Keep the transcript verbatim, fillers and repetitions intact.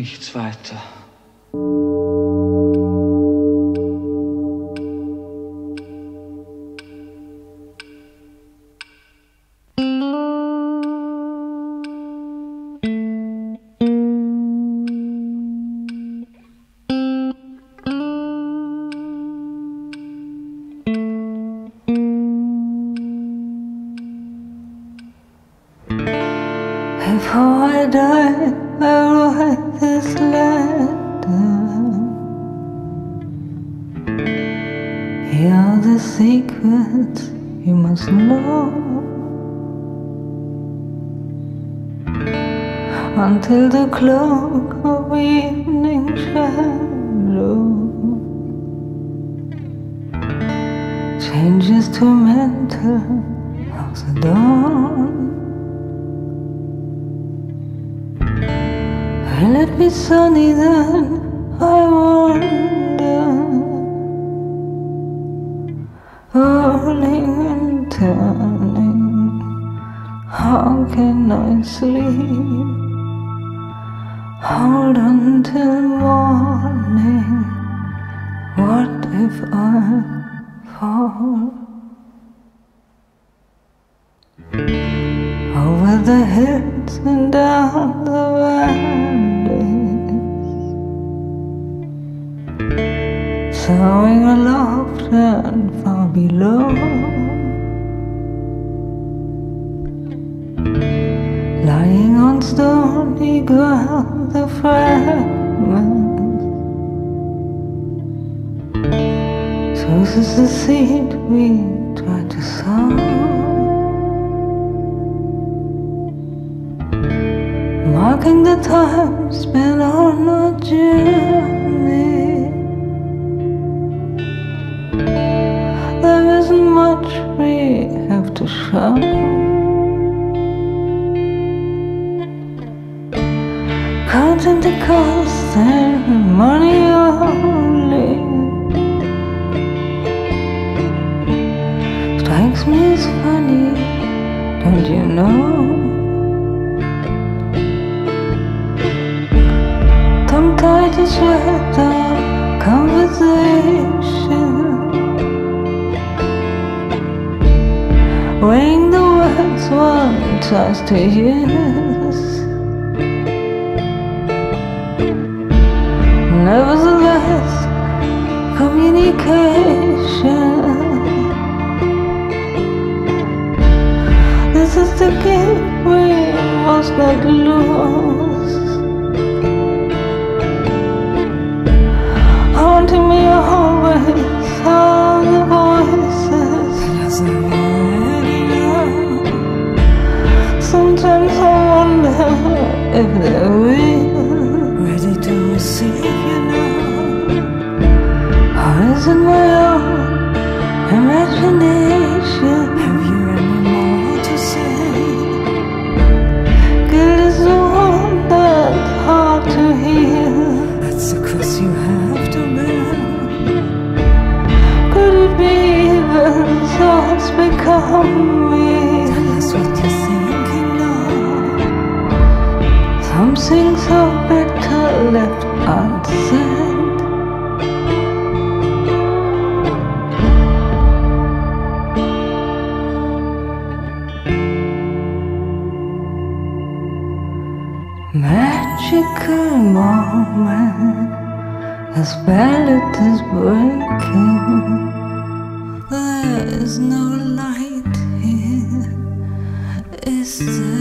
nichts weiter. Before I die, I write this letter. Here are the secrets you must know. Until the cloak of evening shadow changes to mental of the dawn. Will it be sunny then, I wonder, rolling and turning, how can I sleep? Hold on till morning, what if I fall? Over the hills and down the valleys, soaring aloft and far below, lying on stony ground, the fragments. Truth is the seed we try to sow, marking the time spent on our journey. There isn't much we have to show, counting the cost and money only strikes me as funny, don't you know? Tongue-tied to sweat our conversation, weighing the words one tries to use. Nevertheless, communication, this is the gift we must not lose. Haunting me always are the voices, as I already know. Sometimes I wonder if they're real, ready to receive you now. Or is it my own imagination? Have you any more to say? Guilt is the one that's hard to hear. That's the cross you have to bear. Could it be even thoughts become real? Tell us what you're thinking now. Something so better left unsaid. Magical moment, the spell it is breaking. There is no light here, is there?